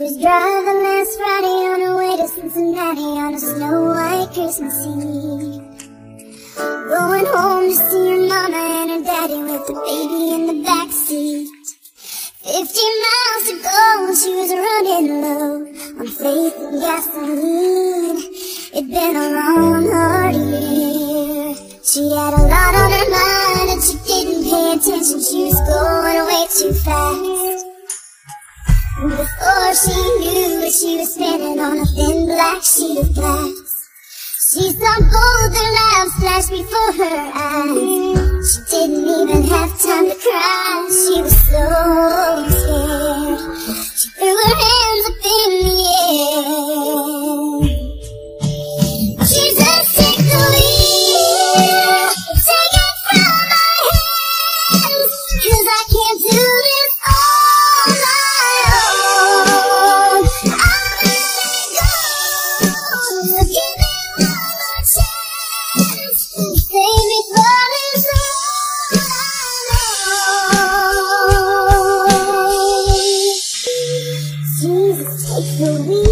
was driving last Friday on her way to Cincinnati on a snow-white Christmas Eve. Going home to see her mama and her daddy with the baby in the backseat. 50 miles to go and she was running low on faith and gasoline. It'd been a long, hard year. She had a lot on her mind and she didn't pay attention. She was going way too fast. And before she knew it, she was spinning on a thin black sheet of glass. She saw both their lives flash before her eyes. She didn't even have time to cry. She was so scared. She threw her hands up in the air. Jesus, take the wheel, take it from my hands, 'cause I can't do this all my own. I'm letting go, so give me one more chance, save me from this all alone. Jesus, take the wheel.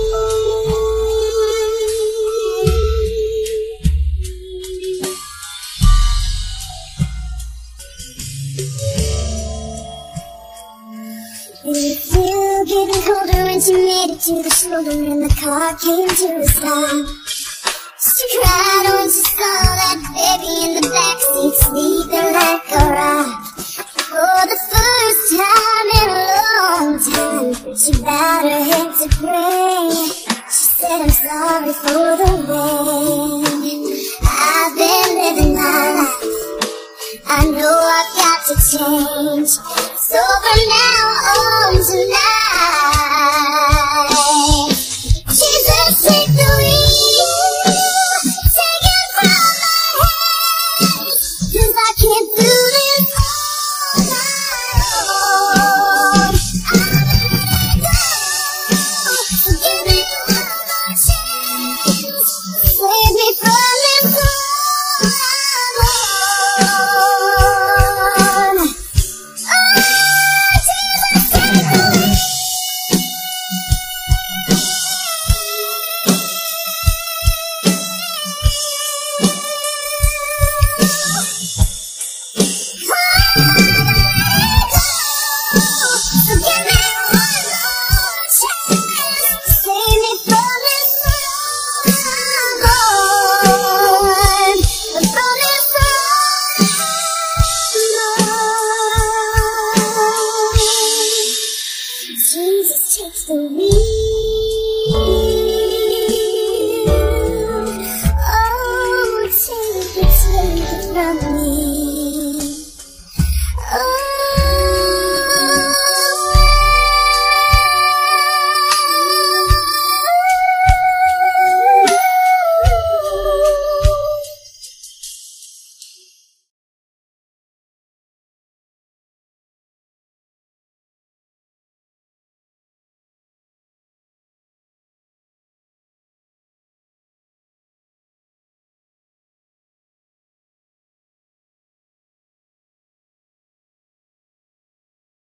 It was still getting colder when she made it to the shoulder and the car came to a stop. She cried when she saw that baby in the backseat sleeping like a rock. For the first time in a long time, she bowed her head to pray. She said, I'm sorry for the way I've been living my life. I know I've got to change, so from now on tonight, Jesus, take the wheel, take it from my hands, 'cause I can't do this all my own. I'm letting go, so give me one more chance, save me from this all alone. Jesus, take the wheel. So give me one more chance, save me from this alone, from this alone. Jesus takes the wheel.